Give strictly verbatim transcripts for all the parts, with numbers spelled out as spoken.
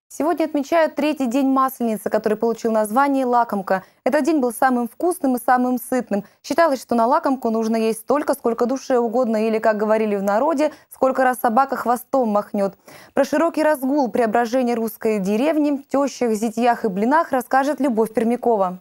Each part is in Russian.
Сегодня отмечают третий день Масленицы, который получил название «Лакомка». Этот день был самым вкусным и самым сытным. Считалось, что на лакомку нужно есть столько, сколько душе угодно, или, как говорили в народе, сколько раз собака хвостом махнет. Про широкий разгул преображения русской деревни, тещах, зятьях и блинах расскажет Любовь Пермякова.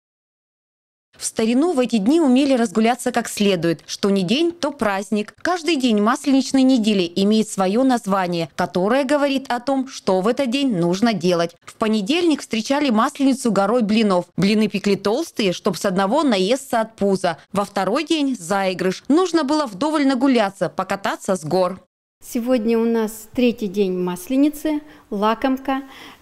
В старину в эти дни умели разгуляться как следует. Что не день, то праздник. Каждый день масленичной недели имеет свое название, которое говорит о том, что в этот день нужно делать. В понедельник встречали Масленицу горой блинов. Блины пекли толстые, чтобы с одного наесться от пуза. Во второй день – заигрыш. Нужно было вдоволь нагуляться, покататься с гор. Сегодня у нас третий день Масленицы, лакомка.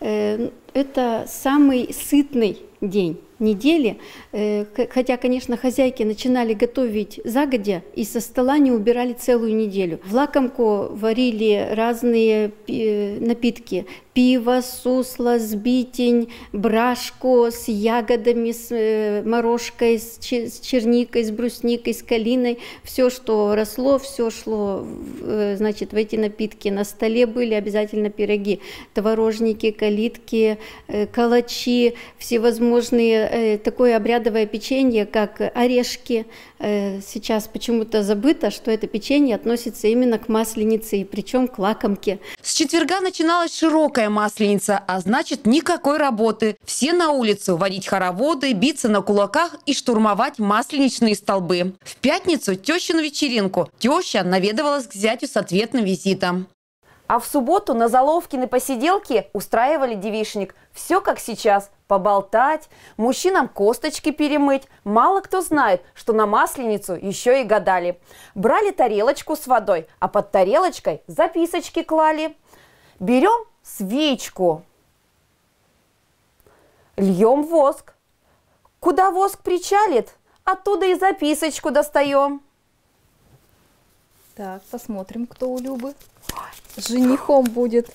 Это самый сытный день недели, хотя, конечно, хозяйки начинали готовить загодя и со стола не убирали целую неделю. В лакомку варили разные напитки: пиво, сусло, сбитень, брашку с ягодами, с морожкой, с черникой, с брусникой, с калиной. Все, что росло, все шло, значит, в эти напитки. На столе были обязательно пироги, творожники, калитки, калачи, всевозможные. Такое обрядовое печенье, как орешки. Сейчас почему-то забыто, что это печенье относится именно к Масленице, и причем к лакомке. С четверга начиналась широкая Масленица, а значит никакой работы. Все на улицу водить хороводы, биться на кулаках и штурмовать масленичные столбы. В пятницу тещину вечеринку. Теща наведывалась к зятю с ответным визитом. А в субботу на Заловкины посиделки устраивали девичник. Все как сейчас. Поболтать, мужчинам косточки перемыть. Мало кто знает, что на Масленицу еще и гадали. Брали тарелочку с водой, а под тарелочкой записочки клали. Берем свечку, льем воск. Куда воск причалит, оттуда и записочку достаем. Так, посмотрим, кто у Любы женихом будет.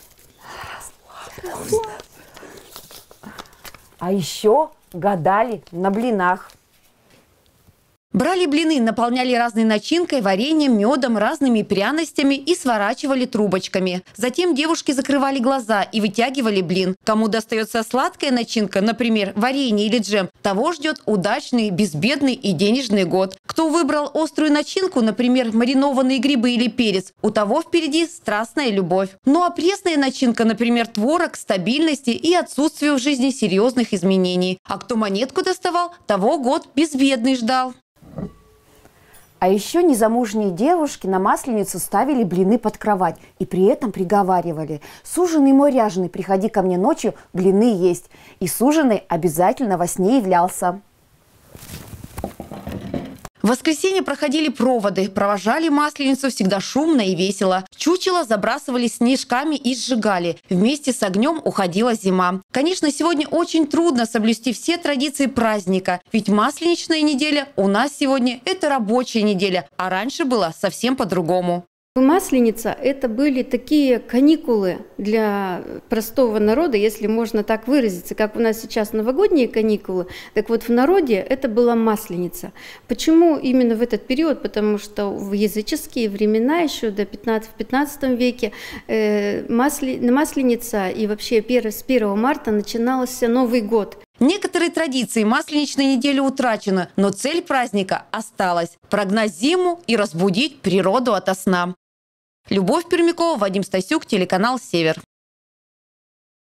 А еще гадали на блинах. Брали блины, наполняли разной начинкой, вареньем, медом, разными пряностями и сворачивали трубочками. Затем девушки закрывали глаза и вытягивали блин. Кому достается сладкая начинка, например, варенье или джем, того ждет удачный, безбедный и денежный год. Кто выбрал острую начинку, например, маринованные грибы или перец, у того впереди страстная любовь. Ну а пресная начинка, например, творог, стабильности и отсутствие в жизни серьезных изменений. А кто монетку доставал, того год безбедный ждал. А еще незамужние девушки на Масленицу ставили блины под кровать и при этом приговаривали: «Суженый мой ряженый, приходи ко мне ночью, блины есть». И суженый обязательно во сне являлся. В воскресенье проходили проводы, провожали Масленицу всегда шумно и весело. Чучело забрасывали снежками и сжигали. Вместе с огнем уходила зима. Конечно, сегодня очень трудно соблюсти все традиции праздника, ведь Масленичная неделя у нас сегодня – это рабочая неделя, а раньше было совсем по-другому. Масленица – это были такие каникулы для простого народа, если можно так выразиться, как у нас сейчас новогодние каникулы, так вот в народе это была Масленица. Почему именно в этот период? Потому что в языческие времена, еще до пятнадцатого веке, э, масли, Масленица и вообще с первого марта начинался Новый год. Некоторые традиции Масленичной недели утрачены, но цель праздника осталась – прогнать зиму и разбудить природу ото сна. Любовь Пермякова, Вадим Стасюк, телеканал «Север».